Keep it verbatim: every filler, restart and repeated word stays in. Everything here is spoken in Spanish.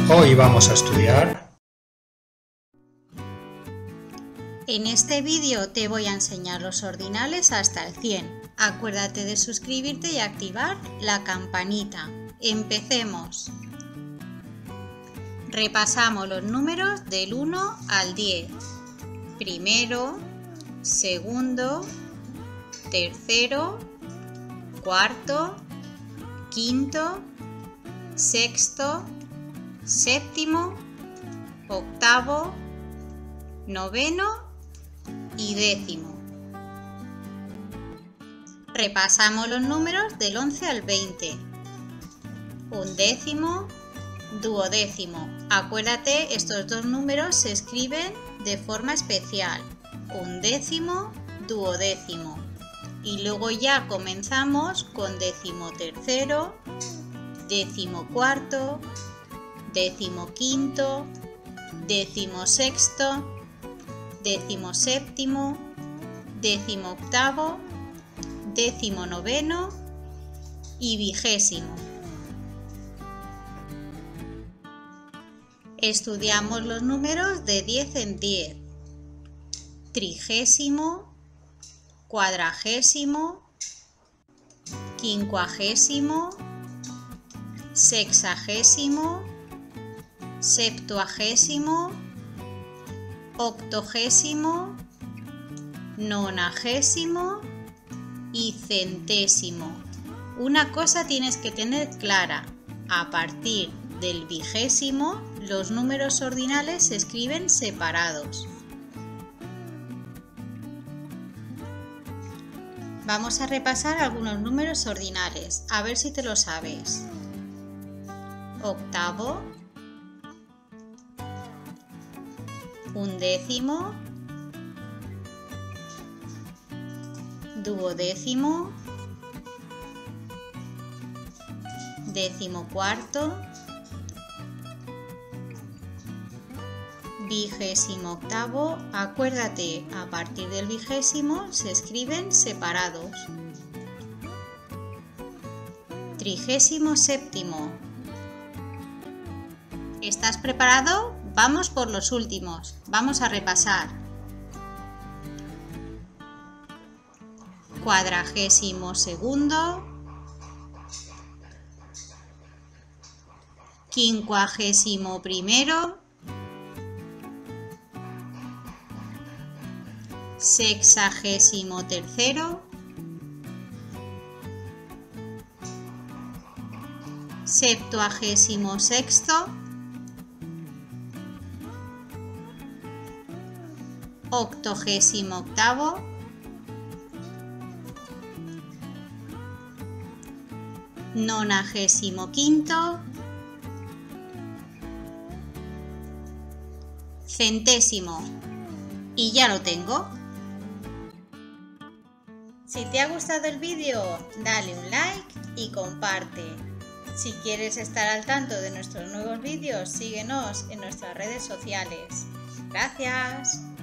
Hoy vamos a estudiar. En este vídeo te voy a enseñar los ordinales hasta el cien. Acuérdate de suscribirte y activar la campanita. Empecemos. Repasamos los números del uno al diez. Primero, segundo, tercero, cuarto, quinto, sexto, séptimo, octavo, noveno y décimo. Repasamos los números del once al veinte. Undécimo, duodécimo. Acuérdate, estos dos números se escriben de forma especial. Undécimo, duodécimo. Y luego ya comenzamos con decimotercero, decimocuarto, decimoquinto, decimosexto, decimoséptimo, decimoctavo, decimonoveno y vigésimo. Estudiamos los números de diez en diez. Trigésimo, cuadragésimo, quincuagésimo, sexagésimo, septuagésimo, octogésimo, nonagésimo y centésimo. Una cosa tienes que tener clara: a partir del vigésimo los números ordinales se escriben separados. Vamos a repasar algunos números ordinales, a ver si te lo sabes. Octavo, undécimo, duodécimo, decimocuarto, vigésimo octavo. Acuérdate, a partir del vigésimo se escriben separados. Trigésimo séptimo. ¿Estás preparado? Vamos por los últimos. Vamos a repasar. Cuadragésimo segundo, quincuagésimo primero, sexagésimo tercero, septuagésimo sexto, octogésimo octavo, nonagésimo quinto, centésimo. Y ya lo tengo. Si te ha gustado el vídeo, dale un like y comparte. Si quieres estar al tanto de nuestros nuevos vídeos, síguenos en nuestras redes sociales. Gracias.